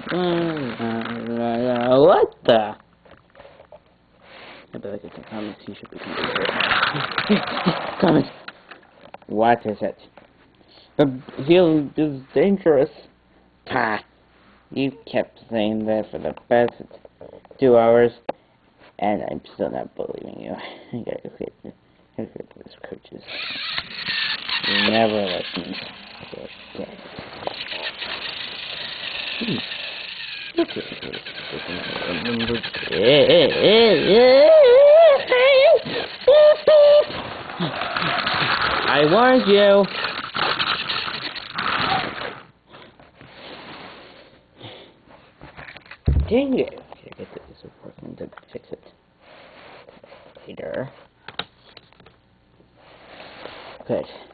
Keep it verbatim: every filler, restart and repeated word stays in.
What the? I bet I get some comments. He should be comments. What is it? The field is dangerous. Ta! You kept saying that for the past two hours, and I'm still not believing you. I gotta go get, I gotta go get these coaches. You never listened. Okay. Hmm. I warned you. Dang it. Okay, I guess it is working to fix it later. Good.